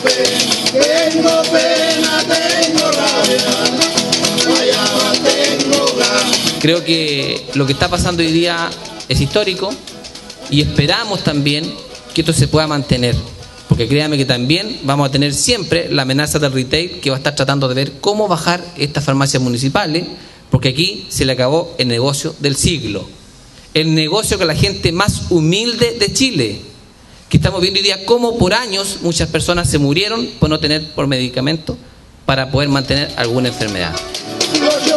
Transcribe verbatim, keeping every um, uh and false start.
pena, tengo pena, tengo rabia, guayaba tengo gas. Creo que lo que está pasando hoy día es histórico y esperamos también que esto se pueda mantener, porque créanme que también vamos a tener siempre la amenaza del retail, que va a estar tratando de ver cómo bajar estas farmacias municipales, porque aquí se le acabó el negocio del siglo, el negocio con la gente más humilde de Chile, que estamos viendo hoy día cómo por años muchas personas se murieron por no tener por medicamento para poder mantener alguna enfermedad.